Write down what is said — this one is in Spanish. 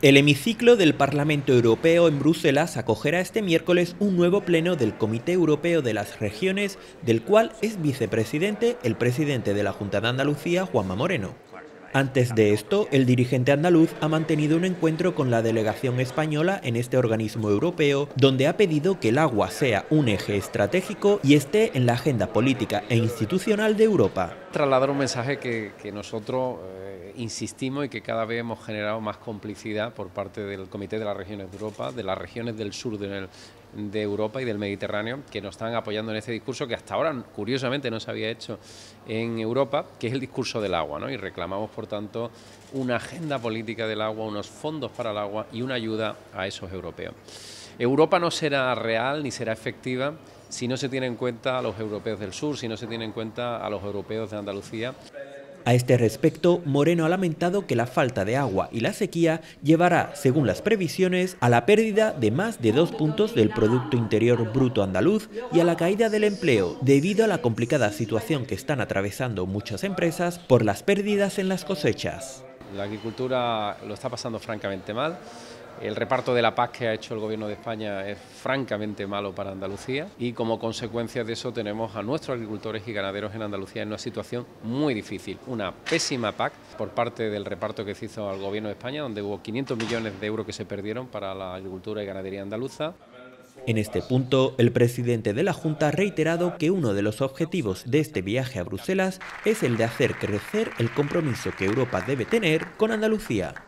El hemiciclo del Parlamento Europeo en Bruselas acogerá este miércoles un nuevo pleno del Comité Europeo de las Regiones, del cual es vicepresidente el presidente de la Junta de Andalucía, Juanma Moreno. Antes de esto, el dirigente andaluz ha mantenido un encuentro con la delegación española en este organismo europeo, donde ha pedido que el agua sea un eje estratégico y esté en la agenda política e institucional de Europa. Trasladar un mensaje que nosotros insistimos y que cada vez hemos generado más complicidad por parte del Comité de las Regiones de Europa, de las regiones del sur de Europa y del Mediterráneo, que nos están apoyando en este discurso que hasta ahora, curiosamente, no se había hecho en Europa, que es el discurso del agua, ¿no? Y reclamamos, por tanto, una agenda política del agua, unos fondos para el agua y una ayuda a esos europeos. Europa no será real ni será efectiva si no se tiene en cuenta a los europeos del sur, si no se tiene en cuenta a los europeos de Andalucía. A este respecto, Moreno ha lamentado que la falta de agua y la sequía llevará, según las previsiones, a la pérdida de más de 2 puntos del Producto Interior Bruto andaluz y a la caída del empleo, debido a la complicada situación que están atravesando muchas empresas por las pérdidas en las cosechas. La agricultura lo está pasando francamente mal. El reparto de la PAC que ha hecho el Gobierno de España es francamente malo para Andalucía y como consecuencia de eso tenemos a nuestros agricultores y ganaderos en Andalucía en una situación muy difícil. Una pésima PAC por parte del reparto que se hizo al Gobierno de España, donde hubo 500 millones de euros que se perdieron para la agricultura y ganadería andaluza. En este punto, el presidente de la Junta ha reiterado que uno de los objetivos de este viaje a Bruselas es el de hacer crecer el compromiso que Europa debe tener con Andalucía.